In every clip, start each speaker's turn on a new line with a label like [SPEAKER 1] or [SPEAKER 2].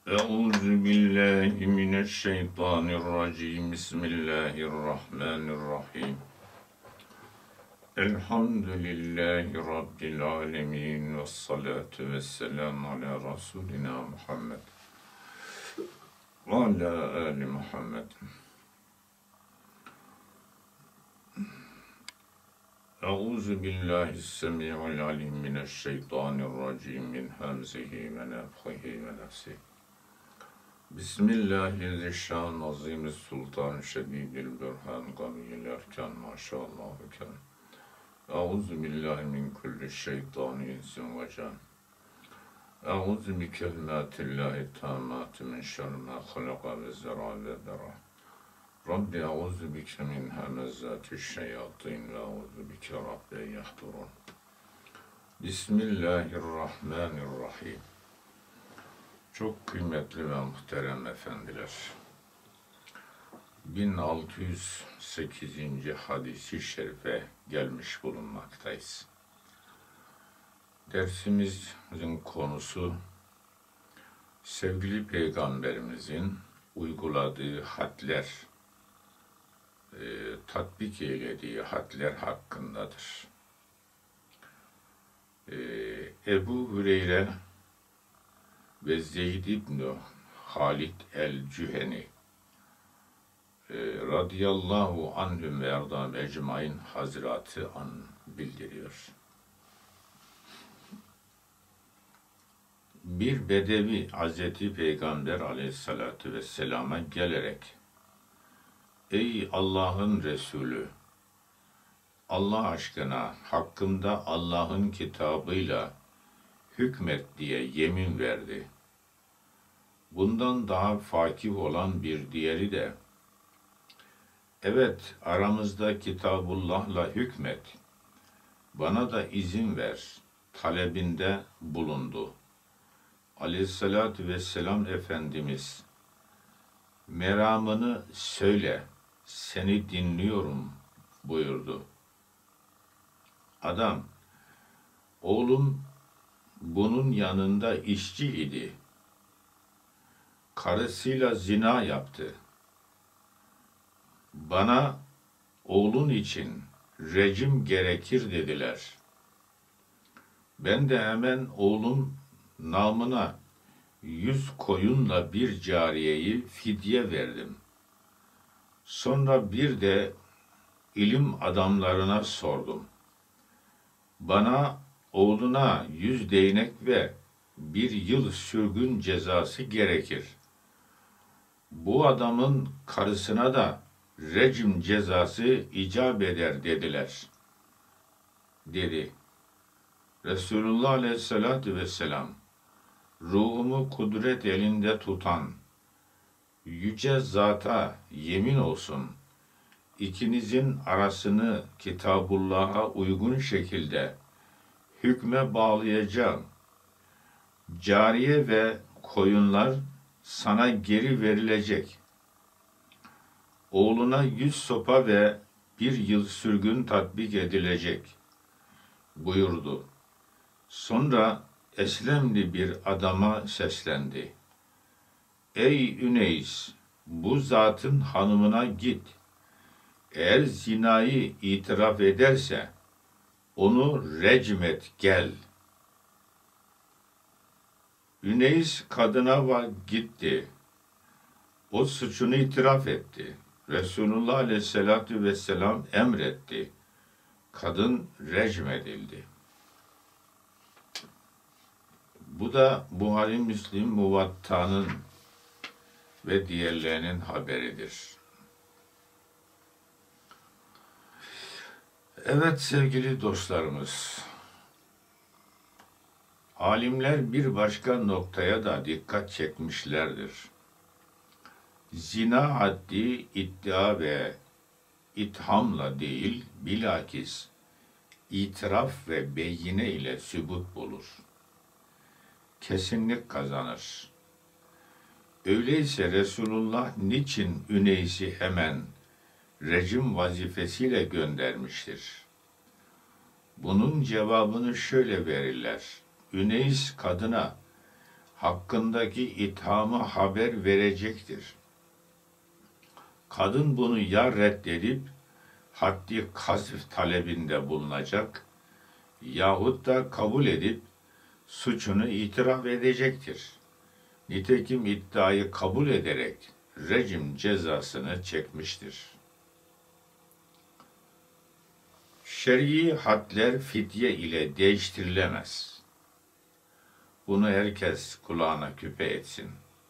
[SPEAKER 1] Euzubillahimineşşeytanirracim. Bismillahirrahmanirrahim. Elhamdülillahi Rabbil alemin. Vessalatu vesselamu ala Resulina Muhammed ve ala ali Muhammed. Euzubillahissemi'il alim mineşşeytanirracim. Min hamzihi ve nefhihi ve nefsihi. Bismillahirrahmanirrahim. Azim sultan şedidil bürhan kaviyil erkan maşallah kâr. Euzu billahi min kulli şeytani insin ve can. Euzu bi kelimatillahi tammati min şerri ma halaka ve zera ve bera. Rabbi euzu bike min hemezati şeyatin ve euzu bike rabbi yahdurun. Bismillahirrahmanirrahim. Çok kıymetli ve muhterem efendiler, 1608. hadisi şerife gelmiş bulunmaktayız. Dersimizin konusu, sevgili Peygamberimizin uyguladığı hadler, tatbik eylediği hadler hakkındadır. Ebu Hüreyre ve Zeyd İbni Halid el-Cüheni radıyallahu anhüm ve erdam ecmain hazretı bildiriyor. Bir bedevi Hazreti Peygamber aleyhissalatu vesselama gelerek, ey Allah'ın Resulü, Allah aşkına hakkımda Allah'ın kitabıyla hükmet diye yemin verdi. Bundan daha fakih olan bir diğeri de, evet aramızda Kitabullah'la hükmet, bana da izin ver talebinde bulundu. Aleyhissalatü vesselam Efendimiz, meramını söyle, seni dinliyorum buyurdu. Adam, oğlum bunun yanında işçi idi. Karısıyla zina yaptı. Bana oğlun için rejim gerekir dediler. Ben de hemen oğlum namına 100 koyunla bir cariyeyi fidye verdim. Sonra bir de ilim adamlarına sordum. Bana oğluna 100 değnek ve 1 yıl sürgün cezası gerekir. Bu adamın karısına da rejim cezası icap eder dediler. Dedi. Resulullah aleyhissalatü vesselam, ruhumu kudret elinde tutan yüce zata yemin olsun, ikinizin arasını Kitabullah'a uygun şekilde hükme bağlayacağım. Cariye ve koyunlar sana geri verilecek. Oğluna 100 sopa ve 1 yıl sürgün tatbik edilecek buyurdu. Sonra Eslemli bir adama seslendi. Ey Üneys, bu zatın hanımına git. Eğer zinayı itiraf ederse onu recmet gel. Üneys kadına gitti. O suçunu itiraf etti. Resulullah aleyhissalatü vesselam emretti. Kadın recmedildi. Bu da Buhari, Müslim, Muvatta'nın ve diğerlerinin haberidir. Evet sevgili dostlarımız, alimler bir başka noktaya da dikkat çekmişlerdir. Zina haddi iddia ve ithamla değil, bilakis itiraf ve beyine ile sübut bulur. Kesinlik kazanır. Öyleyse Resulullah niçin Üneys'i hemen rejim vazifesiyle göndermiştir? Bunun cevabını şöyle verirler. Üneys kadına hakkındaki ithamı haber verecektir. Kadın bunu ya reddedip haddi kazf talebinde bulunacak yahut da kabul edip suçunu itiraf edecektir. Nitekim iddiayı kabul ederek rejim cezasını çekmiştir. Şer'i hadler fidye ile değiştirilemez. Bunu herkes kulağına küpe etsin.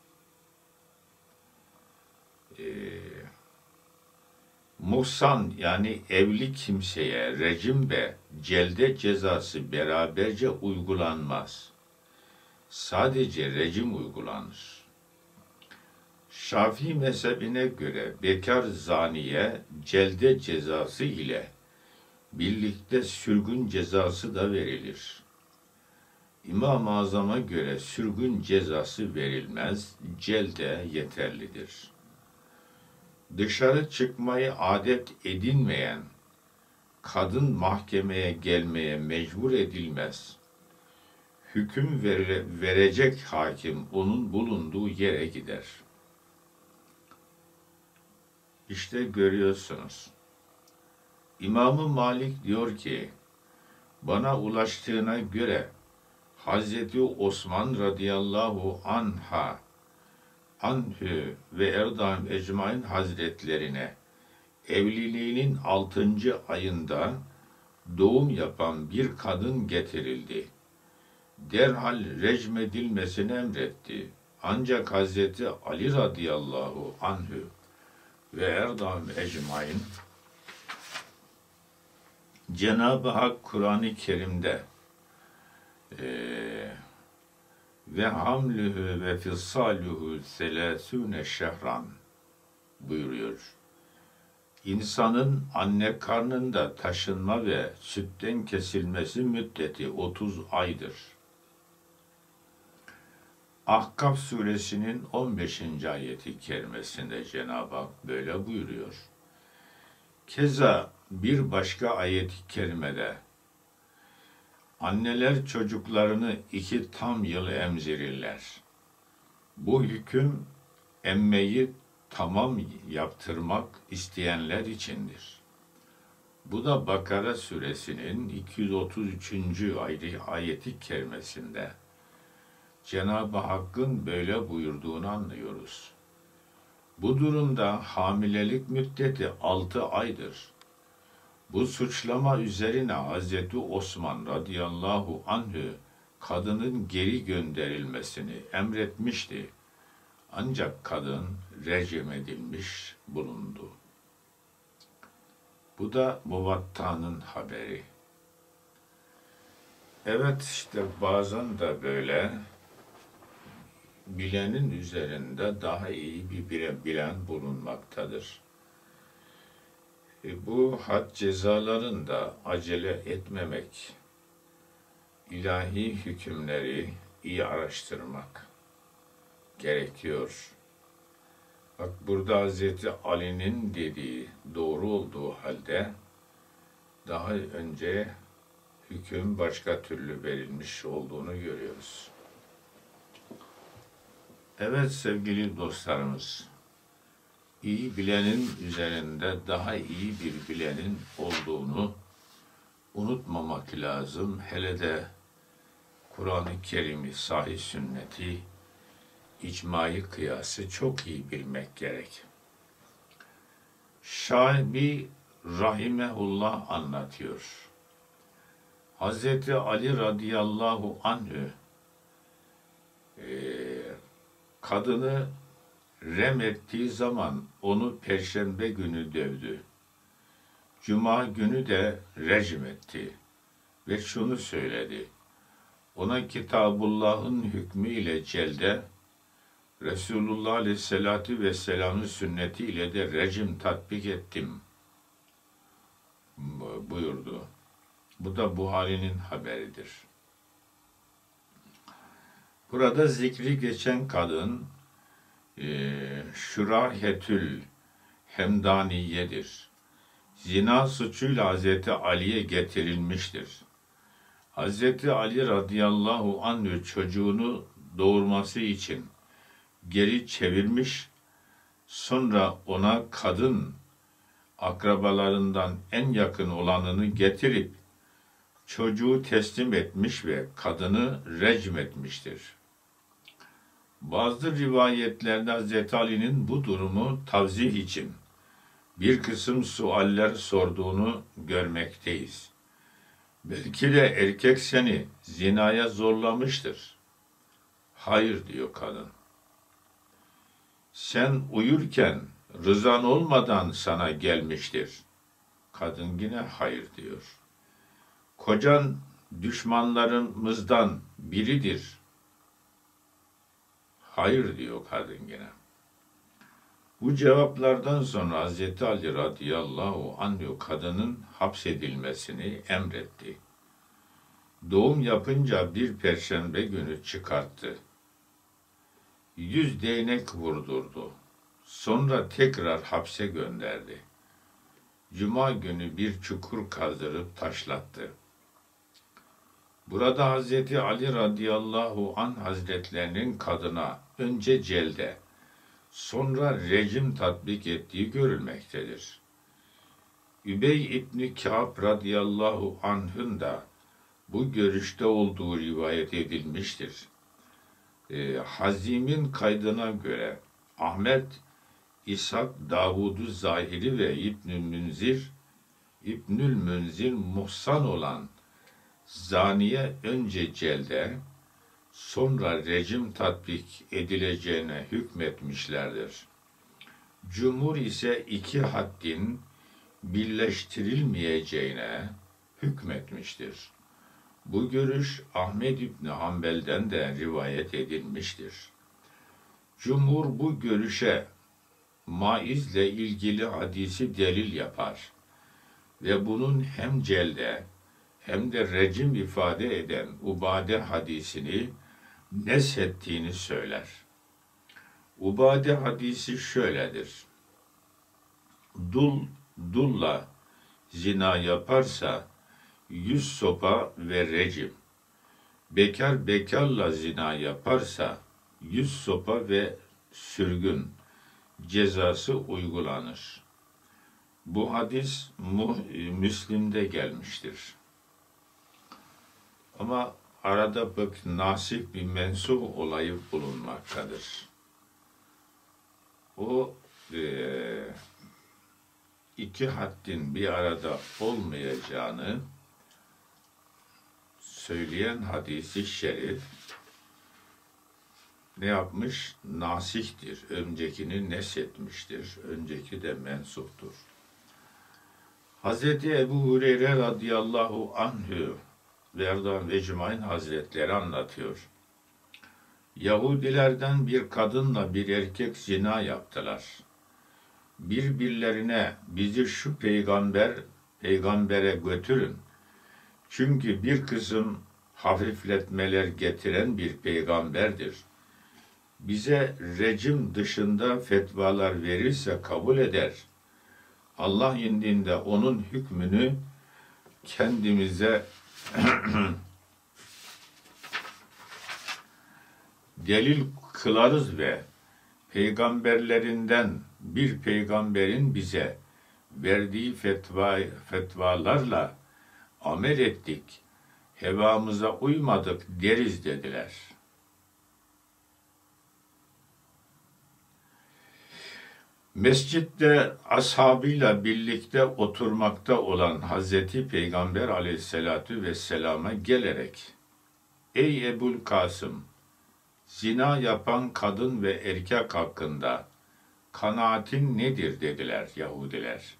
[SPEAKER 1] Muhsan yani evli kimseye rejim ve celde cezası beraberce uygulanmaz. Sadece rejim uygulanır. Şafii mezhebine göre bekar zaniye celde cezası ile birlikte sürgün cezası da verilir. İmam-ı Azam'a göre sürgün cezası verilmez, celde yeterlidir. Dışarı çıkmayı adet edinmeyen kadın mahkemeye gelmeye mecbur edilmez. Hüküm verecek hakim onun bulunduğu yere gider. İşte görüyorsunuz. İmam-ı Malik diyor ki, bana ulaştığına göre Hazreti Osman radıyallahu anhü ve Erdam Ecmaîn Hazretlerine evliliğinin 6. ayında doğum yapan bir kadın getirildi. Derhal recmedilmesini emretti. Ancak Hazreti Ali radıyallahu anhü ve Erdam Ecmaîn Cenab-ı Hak Kur'an-ı Kerim'de ve hamlühü ve fissaluhu selâsûne şehran buyuruyor. İnsanın anne karnında taşınma ve sütten kesilmesi müddeti 30 aydır. Ahkaf suresinin 15. ayeti kerimesinde Cenab-ı Hak böyle buyuruyor. Keza bir başka ayet-i kerimede anneler çocuklarını 2 tam yıl emzirirler. Bu hüküm emmeyi tamam yaptırmak isteyenler içindir. Bu da Bakara suresinin 233. ayeti kerimesinde Cenab-ı Hakk'ın böyle buyurduğunu anlıyoruz. Bu durumda hamilelik müddeti 6 aydır. Bu suçlama üzerine Hazreti Osman radıyallahu anhü kadının geri gönderilmesini emretmişti. Ancak kadın rejim edilmiş bulundu. Bu da Muvatta'nın haberi. Evet işte bazen de böyle bilenin üzerinde daha iyi bir bilen bulunmaktadır. Bu had cezalarında acele etmemek, ilahi hükümleri iyi araştırmak gerekiyor. Bak burada Hazreti Ali'nin dediği doğru olduğu halde daha önce hüküm başka türlü verilmiş olduğunu görüyoruz. Evet sevgili dostlarımız, iyi bilenin üzerinde daha iyi bir bilenin olduğunu unutmamak lazım. Hele de Kur'an-ı Kerim'i, sahih sünneti, icmai kıyası çok iyi bilmek gerek. Şabi rahimehullah anlatıyor. Hazreti Ali radıyallahu anhü kadını rem ettiği zaman onu perşembe günü dövdü. Cuma günü de rejim etti ve şunu söyledi. Ona Kitabullah'ın hükmüyle celde, Resulullah aleyhissalatu vesselam'ın sünnetiyle de rejim tatbik ettim buyurdu. Bu da Buhari'nin haberidir. Burada zikri geçen kadın Şurahetül Hemdaniye'dir. Zina suçuyla Hazreti Ali'ye getirilmiştir. Hazreti Ali radıyallahu anhü çocuğunu doğurması için geri çevirmiş, sonra ona kadın akrabalarından en yakın olanını getirip çocuğu teslim etmiş ve kadını recm etmiştir. Bazı rivayetlerde Hazreti Ali'nin bu durumu tavzih için bir kısım sualler sorduğunu görmekteyiz. Belki de erkek seni zinaya zorlamıştır. Hayır diyor kadın. Sen uyurken rızan olmadan sana gelmiştir. Kadın yine hayır diyor. Kocan düşmanlarımızdan biridir. Hayır diyor kadın yine. Bu cevaplardan sonra Hz. Ali radıyallahu anh kadının hapsedilmesini emretti. Doğum yapınca bir perşembe günü çıkarttı. 100 değnek vurdurdu. Sonra tekrar hapse gönderdi. Cuma günü bir çukur kazdırıp taşlattı. Burada Hz. Ali radıyallahu anh hazretlerinin kadına önce celde, sonra rejim tatbik ettiği görülmektedir. Übey İbni Kâb radıyallahu anh'ın da bu görüşte olduğu rivayet edilmiştir. Hazim'in kaydına göre Ahmet, İshak, Davud-u Zahiri ve İbnül Münzir muhsan olan zaniye önce celde, sonra rejim tatbik edileceğine hükmetmişlerdir. Cumhur ise iki haddin birleştirilmeyeceğine hükmetmiştir. Bu görüş Ahmed İbni Hanbel'den de rivayet edilmiştir. Cumhur bu görüşe maizle ilgili hadisi delil yapar ve bunun hem celde hem de rejim ifade eden Ubade hadisini neshettiğini söyler. Ubade hadisi şöyledir. Dulla zina yaparsa 100 sopa ve rejim. Bekar bekarla zina yaparsa 100 sopa ve sürgün cezası uygulanır. Bu hadis Müslim'de gelmiştir. Ama arada nasih bir mensuh olayı bulunmaktadır. O iki haddin bir arada olmayacağını söyleyen hadisi şerif ne yapmış? Nasihtir. Öncekini neshetmiştir. Önceki de mensuptur. Hz. Ebu Hureyre radıyallahu anhü Verdan ve Cemain Hazretleri anlatıyor. Yahudilerden bir kadınla bir erkek zina yaptılar. Birbirlerine bizi şu peygambere götürün. Çünkü bir kısım hafifletmeler getiren bir peygamberdir. Bize rejim dışında fetvalar verirse kabul eder. Allah indinde onun hükmünü kendimize delil kılarız ve peygamberlerinden bir peygamberin bize verdiği fetvalarla amel ettik, hevamıza uymadık deriz dediler. Mescitte ashabıyla birlikte oturmakta olan Hazreti Peygamber aleyhissalatu vesselama gelerek, "Ey Ebul Kasım, zina yapan kadın ve erkek hakkında kanaatin nedir?" dediler Yahudiler.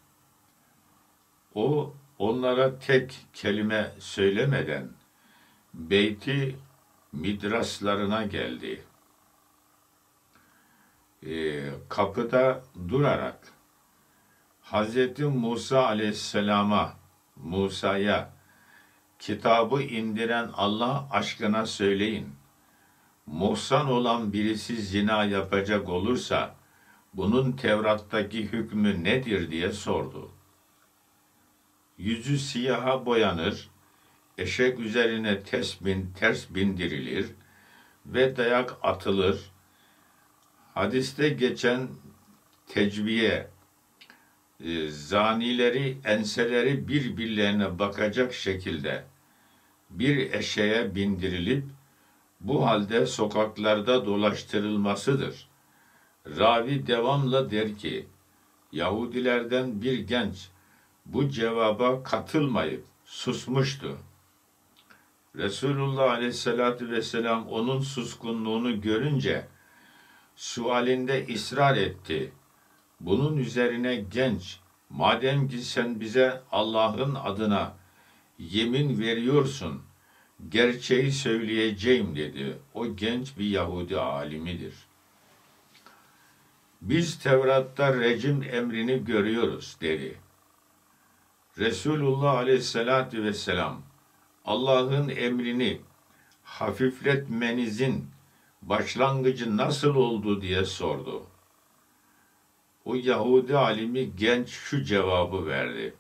[SPEAKER 1] O, onlara tek kelime söylemeden beyti midraslarına geldi. Kapıda durarak Hz. Musa'ya kitabı indiren Allah aşkına söyleyin. Muhsan olan birisi zina yapacak olursa bunun Tevrat'taki hükmü nedir diye sordu. Yüzü siyaha boyanır, eşek üzerine ters bindirilir, ve dayak atılır. Hadiste geçen tecviye, zanileri enseleri birbirlerine bakacak şekilde bir eşeğe bindirilip bu halde sokaklarda dolaştırılmasıdır. Ravi devamla der ki, Yahudilerden bir genç bu cevaba katılmayıp susmuştu. Resulullah Aleyhisselatü Vesselam onun suskunluğunu görünce sualinde ısrar etti. Bunun üzerine genç, madem ki sen bize Allah'ın adına yemin veriyorsun, gerçeği söyleyeceğim dedi. O genç bir Yahudi alimidir. Biz Tevrat'ta rejim emrini görüyoruz dedi. Resulullah Aleyhisselatü Vesselam Allah'ın emrini hafifletmenizin başlangıcı nasıl oldu diye sordu. O Yahudi alimi genç şu cevabı verdi.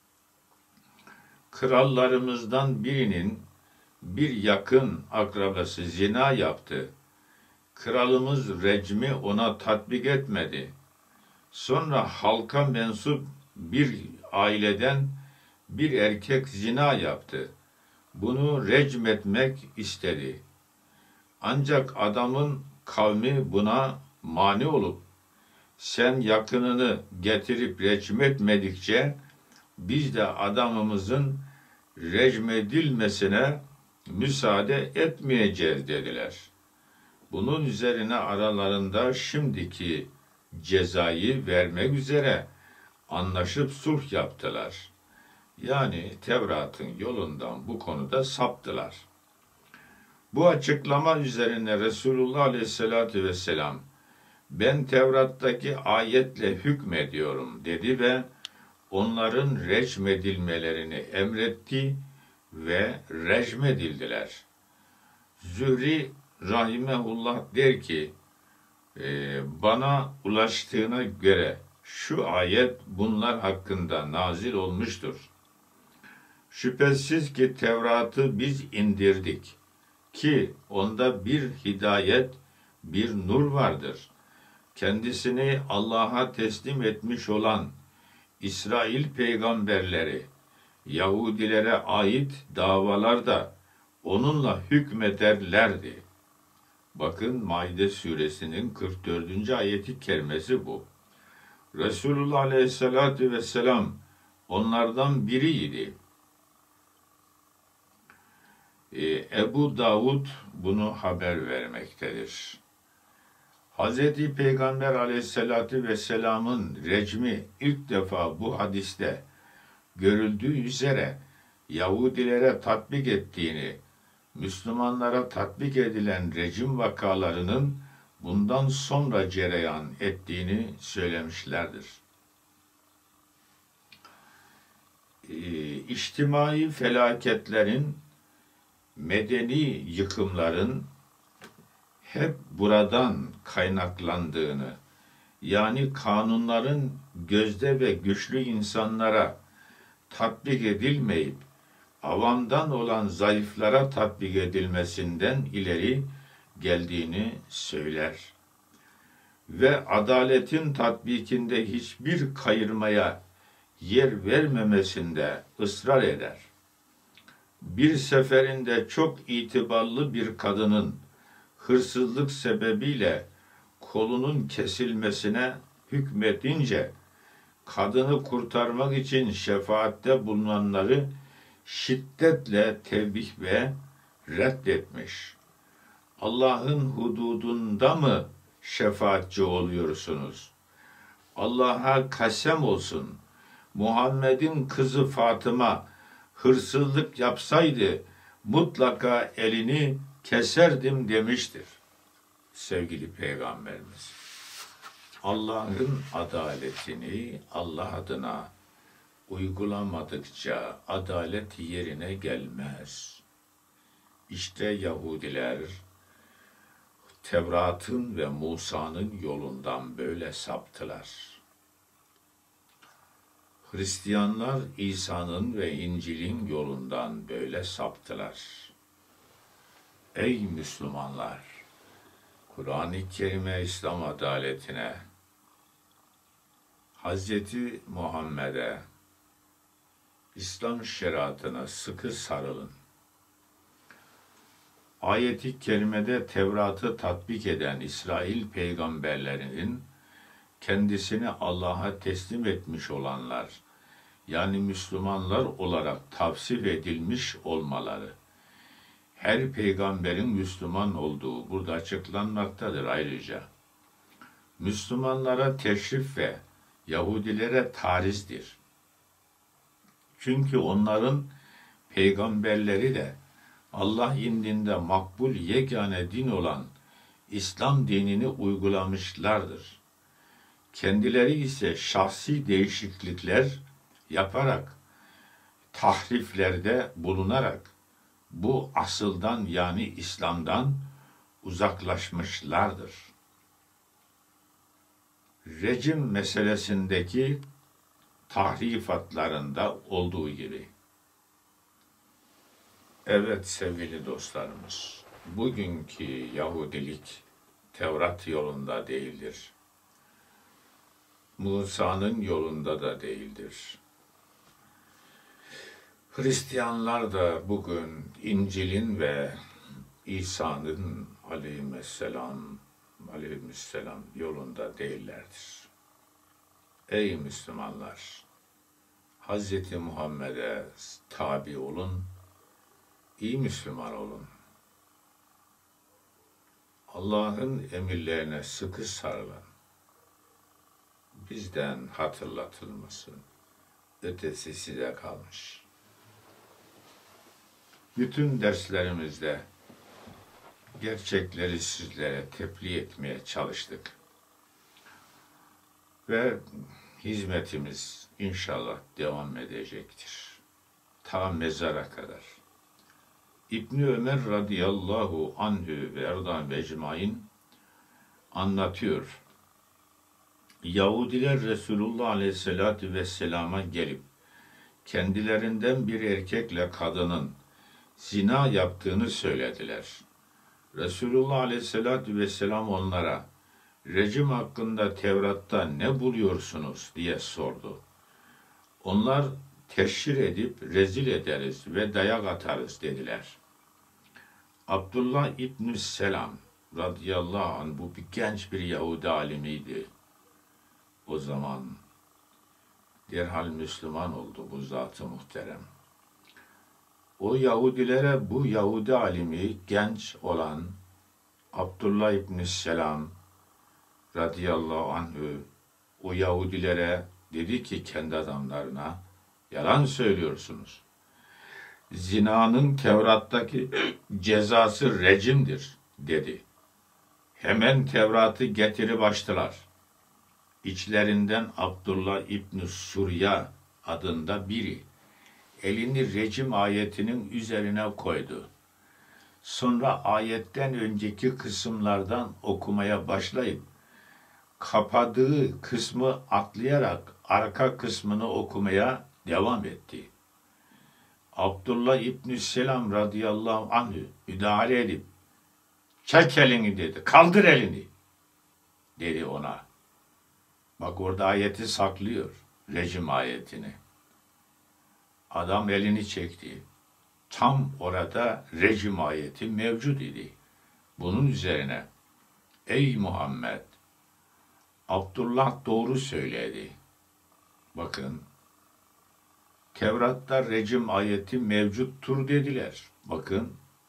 [SPEAKER 1] Krallarımızdan birinin bir yakın akrabası zina yaptı. Kralımız recmi ona tatbik etmedi. Sonra halka mensup bir aileden bir erkek zina yaptı. Bunu recm etmek istedi. Ancak adamın kavmi buna mani olup sen yakınını getirip recm etmedikçe biz de adamımızın recm edilmesine müsaade etmeyeceğiz dediler. Bunun üzerine aralarında şimdiki cezayı vermek üzere anlaşıp sulh yaptılar. Yani Tevrat'ın yolundan bu konuda saptılar. Bu açıklama üzerine Resulullah Aleyhisselatü Vesselam ben Tevrat'taki ayetle hükmediyorum dedi ve onların recmedilmelerini emretti ve recmedildiler. Zühri rahimehullah der ki bana ulaştığına göre şu ayet bunlar hakkında nazil olmuştur. Şüphesiz ki Tevrat'ı biz indirdik ki onda bir hidayet, bir nur vardır. Kendisini Allah'a teslim etmiş olan İsrail peygamberleri, Yahudilere ait davalarda onunla hükmederlerdi. Bakın Maide suresinin 44. ayeti kerimesi bu. Resulullah Aleyhisselatü Vesselam onlardan biriydi. Ebu Davud bunu haber vermektedir. Hz. Peygamber Aleyhisselatü Vesselam'ın recmi ilk defa bu hadiste görüldüğü üzere Yahudilere tatbik ettiğini, Müslümanlara tatbik edilen rejim vakalarının bundan sonra cereyan ettiğini söylemişlerdir. İçtimai felaketlerin, medeni yıkımların hep buradan kaynaklandığını, yani kanunların gözde ve güçlü insanlara tatbik edilmeyip avamdan olan zayıflara tatbik edilmesinden ileri geldiğini söyler. Ve adaletin tatbikinde hiçbir kayırmaya yer vermemesinde ısrar eder. Bir seferinde çok itibarlı bir kadının hırsızlık sebebiyle kolunun kesilmesine hükmedince kadını kurtarmak için şefaatte bulunanları şiddetle tevbih ve reddetmiş. Allah'ın hududunda mı şefaatçi oluyorsunuz? Allah'a kasem olsun. Muhammed'in kızı Fatıma hırsızlık yapsaydı mutlaka elini keserdim demiştir. Sevgili Peygamberimiz. Allah'ın adaletini Allah adına uygulamadıkça adalet yerine gelmez. İşte Yahudiler Tevrat'ın ve Musa'nın yolundan böyle saptılar. Hristiyanlar İsa'nın ve İncil'in yolundan böyle saptılar. Ey Müslümanlar! Kur'an-ı Kerim'e, İslam adaletine, Hz. Muhammed'e, İslam şeriatına sıkı sarılın. Ayet-i kerimede Tevrat'ı tatbik eden İsrail peygamberlerinin kendisini Allah'a teslim etmiş olanlar, yani Müslümanlar olarak tavsif edilmiş olmaları, her peygamberin Müslüman olduğu burada açıklanmaktadır ayrıca. Müslümanlara teşrif ve Yahudilere tarizdir. Çünkü onların peygamberleri de Allah indinde makbul yegane din olan İslam dinini uygulamışlardır. Kendileri ise şahsi değişiklikler yaparak, tahriflerde bulunarak bu asıldan yani İslam'dan uzaklaşmışlardır. Rejim meselesindeki tahrifatlarında olduğu gibi. Evet sevgili dostlarımız, bugünkü Yahudilik Tevrat yolunda değildir. Musa'nın yolunda da değildir. Hristiyanlar da bugün İncil'in ve İsa'nın aleyhisselam yolunda değillerdir. Ey Müslümanlar! Hz. Muhammed'e tabi olun, iyi Müslüman olun. Allah'ın emirlerine sıkı sarılın. Bizden hatırlatılmasın. Ötesi size kalmış. Bütün derslerimizde gerçekleri sizlere tebliğ etmeye çalıştık. Ve hizmetimiz inşallah devam edecektir. Ta mezara kadar. İbni Ömer radıyallahu anhü ve erdan ve ecmain anlatıyor. Yahudiler Resulullah aleyhissalatü vesselama gelip kendilerinden bir erkekle kadının zina yaptığını söylediler. Resulullah aleyhissalatü vesselam onlara rejim hakkında Tevrat'ta ne buluyorsunuz diye sordu. Onlar teşhir edip rezil ederiz ve dayak atarız dediler. Abdullah İbn-i Selam radıyallahu anh bu bir genç bir Yahudi alimiydi. O zaman derhal Müslüman oldu bu zat-ı muhterem. O Yahudilere bu Yahudi alimi genç olan Abdullah İbn-i Selam radıyallahu anhü o Yahudilere dedi ki kendi adamlarına yalan söylüyorsunuz. Zinanın Tevrat'taki cezası rejimdir dedi. Hemen Tevrat'ı getirip açtılar. İçlerinden Abdullah İbn-i Surya adında biri elini rejim ayetinin üzerine koydu. Sonra ayetten önceki kısımlardan okumaya başlayıp kapadığı kısmı atlayarak arka kısmını okumaya devam etti. Abdullah İbn-i Selam radıyallahu anh müdahale edip çek elini dedi, kaldır elini dedi ona. Bak orada ayeti saklıyor, rejim ayetini. Adam elini çekti. Tam orada rejim ayeti mevcut idi. Bunun üzerine ey Muhammed, Abdullah doğru söyledi. Bakın, Tevrat'ta rejim ayeti mevcuttur dediler. Bakın,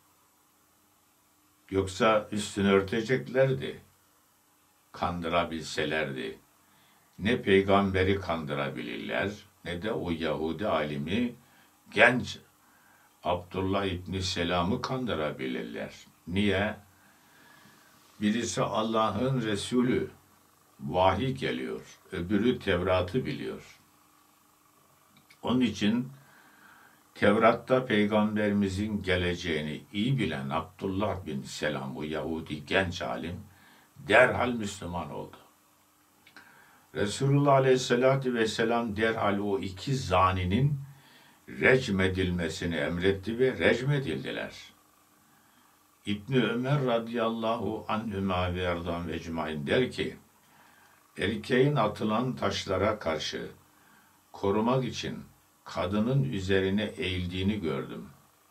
[SPEAKER 1] yoksa üstünü örteceklerdi. Kandırabilselerdi. Ne peygamberi kandırabilirler, ne de o Yahudi alimi genç Abdullah İbn-i Selam'ı kandırabilirler. Niye? Birisi Allah'ın Resulü, vahiy geliyor. Öbürü Tevrat'ı biliyor. Onun için Tevrat'ta Peygamberimizin geleceğini iyi bilen Abdullah bin Selam, bu Yahudi genç alim, derhal Müslüman oldu. Resulullah Aleyhisselatü Vesselam derhal o iki zaninin recmedilmesini emretti ve recmedildiler. İbni Ömer radıyallahu anhüma ve erdan ve ecmaîn der ki, erkeğin atılan taşlara karşı korumak için kadının üzerine eğildiğini gördüm.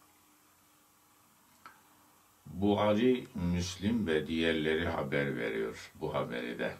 [SPEAKER 1] Buhari, Müslim ve diğerleri haber veriyor bu haberi de.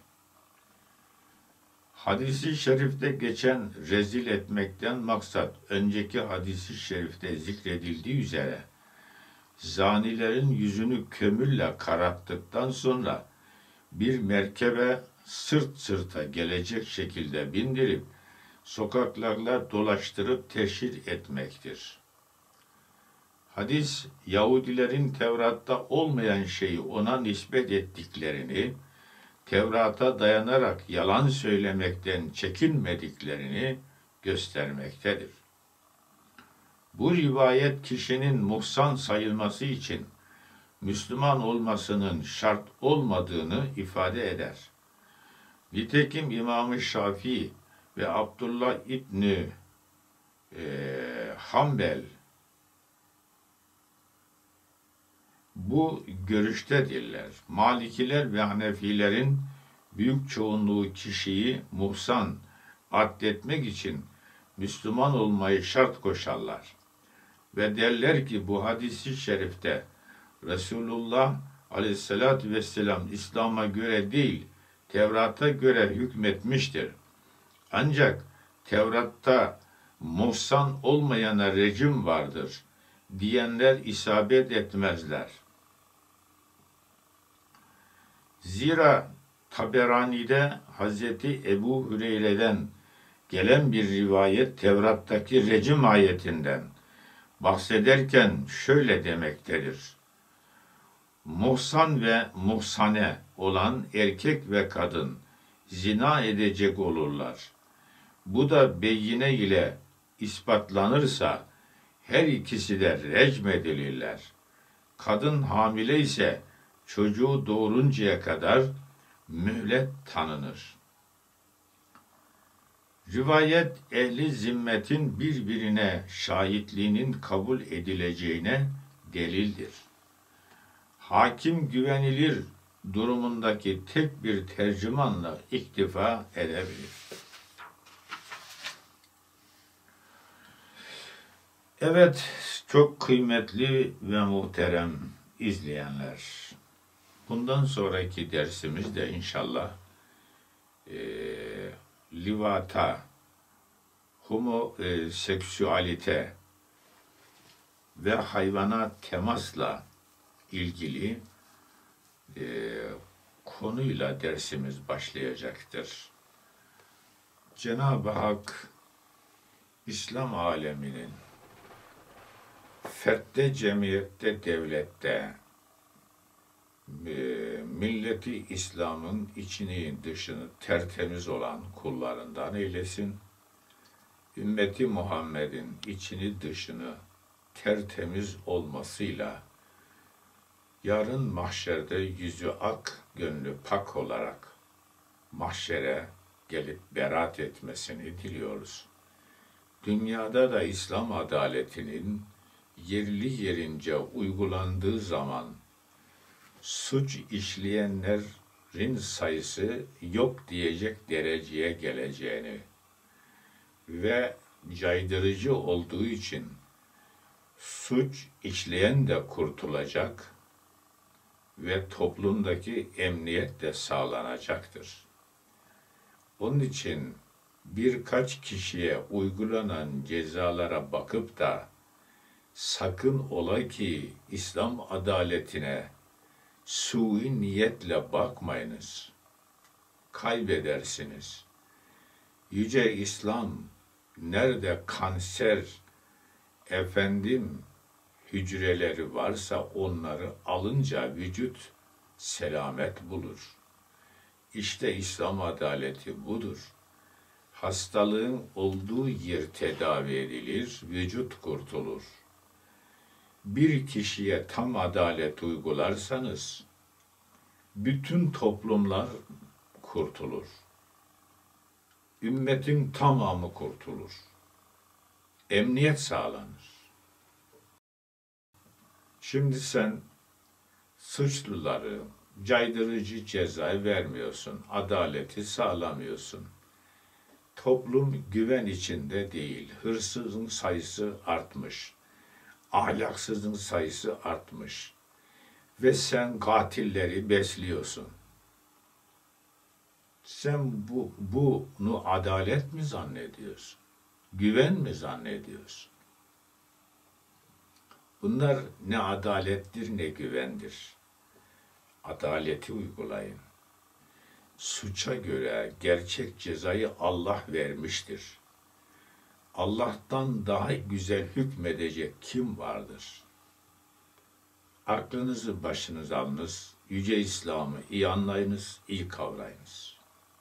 [SPEAKER 1] Hadis-i şerifte geçen rezil etmekten maksat, önceki hadis-i şerifte zikredildiği üzere, zanilerin yüzünü kömürle kararttıktan sonra bir merkebe sırt sırta gelecek şekilde bindirip sokaklarla dolaştırıp teşhir etmektir. Hadis, Yahudilerin Tevrat'ta olmayan şeyi ona nispet ettiklerini, Tevrat'a dayanarak yalan söylemekten çekinmediklerini göstermektedir. Bu rivayet kişinin muhsan sayılması için Müslüman olmasının şart olmadığını ifade eder. Nitekim İmam-ı Şafii ve Abdullah İbni Hanbel bu görüştedirler. Malikiler ve Hanefilerin büyük çoğunluğu kişiyi muhsan addetmek için Müslüman olmayı şart koşarlar. Ve derler ki bu hadis-i şerifte Resulullah aleyhissalatü vesselam İslam'a göre değil, Tevrat'a göre hükmetmiştir. Ancak Tevrat'ta muhsan olmayana rejim vardır diyenler isabet etmezler. Zira Taberani'de Hazreti Ebu Hüreyre'den gelen bir rivayet Tevrat'taki rejim ayetinden bahsederken şöyle demektedir. Muhsan ve muhsane olan erkek ve kadın zina edecek olurlar. Bu da beyine ile ispatlanırsa her ikisi de recmedilirler. Kadın hamile ise çocuğu doğuruncaya kadar mühlet tanınır. Rivayet ehli zimmetin birbirine şahitliğinin kabul edileceğine delildir. Hakim güvenilir durumundaki tek bir tercümanla iktifa edebilir. Evet, çok kıymetli ve muhterem izleyenler. Bundan sonraki dersimizde inşallah livata, homoseksüalite ve hayvana temasla ilgili konuyla dersimiz başlayacaktır. Cenab-ı Hak İslam aleminin fertte, cemiyette, devlette milleti İslam'ın içini dışını tertemiz olan kullarından eylesin. Ümmeti Muhammed'in içini dışını tertemiz olmasıyla yarın mahşerde yüzü ak, gönlü pak olarak mahşere gelip beraat etmesini diliyoruz. Dünyada da İslam adaletinin yerli yerince uygulandığı zaman suç işleyenlerin sayısı yok diyecek dereceye geleceğini ve caydırıcı olduğu için suç işleyen de kurtulacak ve toplumdaki emniyet de sağlanacaktır. Onun için birkaç kişiye uygulanan cezalara bakıp da sakın ola ki İslam adaletine sui niyetle bakmayınız. Kaybedersiniz. Yüce İslam nerede kanser hücreleri varsa onları alınca vücut selamet bulur. İşte İslam adaleti budur. Hastalığın olduğu yer tedavi edilir, vücut kurtulur. Bir kişiye tam adalet uygularsanız bütün toplumlar kurtulur. Ümmetin tamamı kurtulur. Emniyet sağlanır. Şimdi sen suçluları caydırıcı ceza vermiyorsun, adaleti sağlamıyorsun. Toplum güven içinde değil, hırsızın sayısı artmış, ahlaksızın sayısı artmış ve sen katilleri besliyorsun. Sen bunu adalet mi zannediyorsun? Güven mi zannediyorsun? Bunlar ne adalettir ne güvendir. Adaleti uygulayın. Suça göre gerçek cezayı Allah vermiştir. Allah'tan daha güzel hükmedecek kim vardır? Aklınızı başınıza alınız, Yüce İslam'ı iyi anlayınız, iyi kavrayınız.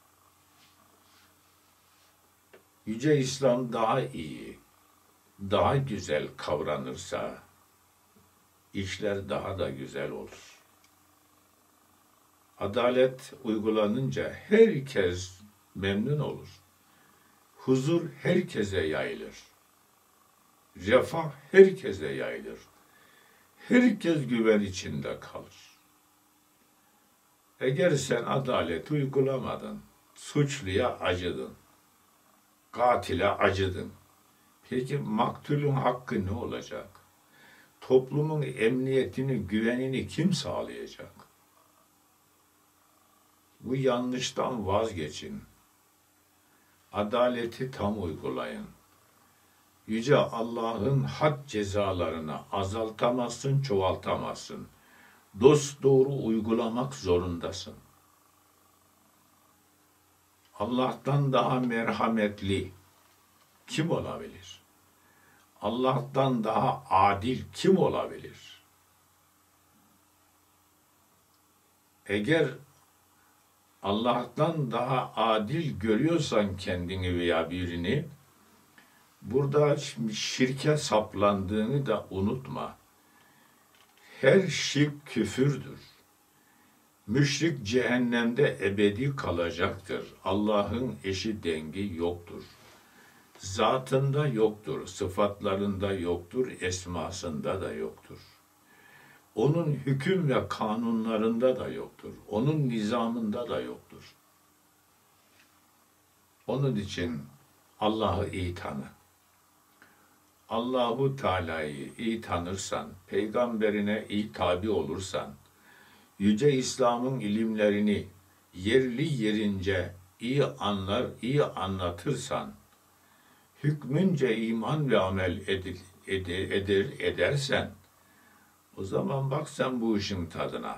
[SPEAKER 1] Yüce İslam daha iyi, daha güzel kavranırsa, işler daha da güzel olur. Adalet uygulanınca herkes memnun olur. Huzur herkese yayılır. Refah herkese yayılır. Herkes güven içinde kalır. Eğer sen adalet uygulamadın, suçluya acıdın, katile acıdın. Peki maktulün hakkı ne olacak? Toplumun emniyetini, güvenini kim sağlayacak? Bu yanlıştan vazgeçin. Adaleti tam uygulayın. Yüce Allah'ın had cezalarını azaltamazsın, çoğaltamazsın. Dosdoğru uygulamak zorundasın. Allah'tan daha merhametli kim olabilir? Allah'tan daha adil kim olabilir? Eğer Allah'tan daha adil görüyorsan kendini veya birini, burada şirke saplandığını da unutma. Her şirk küfürdür. Müşrik cehennemde ebedi kalacaktır. Allah'ın eşi dengi yoktur. Zatında yoktur, sıfatlarında yoktur, esmasında da yoktur. Onun hüküm ve kanunlarında da yoktur. Onun nizamında da yoktur. Onun için Allah'ı iyi tanı. Allahu Teala'yı iyi tanırsan, peygamberine iyi tabi olursan, Yüce İslam'ın ilimlerini yerli yerince iyi anlar, iyi anlatırsan, hükmünce iman ve amel edersen, o zaman bak sen bu işin tadına.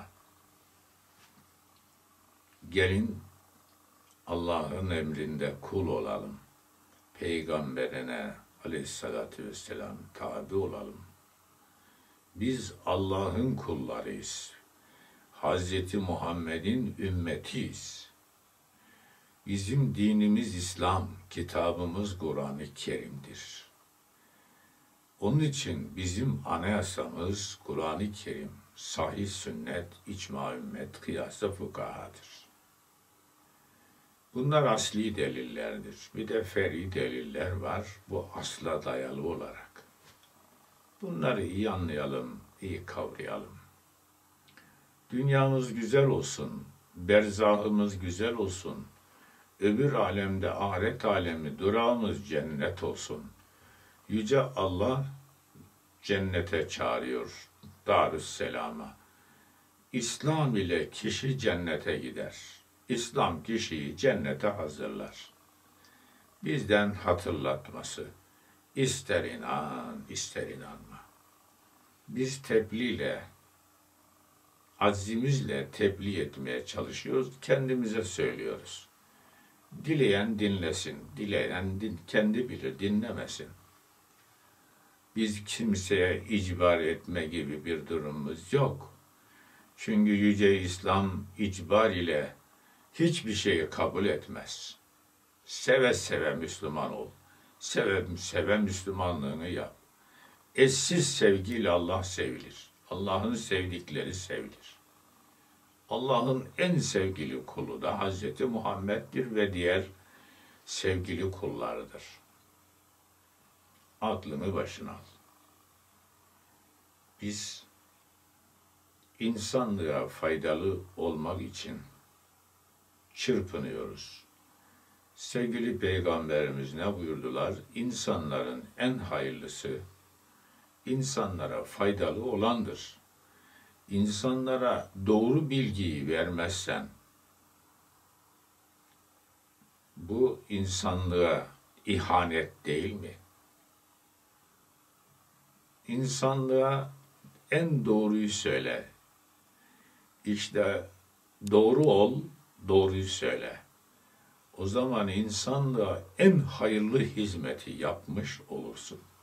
[SPEAKER 1] Gelin Allah'ın emrinde kul olalım. Peygamberine aleyhissalatü vesselam tabi olalım. Biz Allah'ın kullarıyız. Hazreti Muhammed'in ümmetiyiz. Bizim dinimiz İslam, kitabımız Kur'an-ı Kerim'dir. Onun için bizim anayasamız Kur'an-ı Kerim, sahih sünnet, icma ümmet, kıyas-ı fukahadır. Bunlar asli delillerdir. Bir de fer'i deliller var, bu asla dayalı olarak. Bunları iyi anlayalım, iyi kavrayalım. Dünyamız güzel olsun, berzahımız güzel olsun, öbür alemde ahiret alemi durağımız cennet olsun. Yüce Allah cennete çağırıyor, Darüsselam'a. İslam ile kişi cennete gider. İslam kişiyi cennete hazırlar. Bizden hatırlatması. İster inan, ister inanma. Biz tebliğle, azimizle tebliğ etmeye çalışıyoruz, kendimize söylüyoruz. Dileyen dinlesin, dileyen kendi bilir, dinlemesin. Biz kimseye icbar etme gibi bir durumumuz yok. Çünkü Yüce İslam icbar ile hiçbir şeyi kabul etmez. Seve seve Müslüman ol. Seve seve Müslümanlığını yap. Eşsiz sevgiyle Allah sevilir. Allah'ın sevdikleri sevilir. Allah'ın en sevgili kulu da Hazreti Muhammed'dir ve diğer sevgili kullarıdır. Aklını başına al. Biz insanlığa faydalı olmak için çırpınıyoruz. Sevgili Peygamberimiz ne buyurdular? İnsanların en hayırlısı, insanlara faydalı olandır. İnsanlara doğru bilgiyi vermezsen, bu insanlığa ihanet değil mi? İnsanlığa en doğruyu söyle. İşte doğru ol, doğruyu söyle. O zaman insanlığa en hayırlı hizmeti yapmış olursun.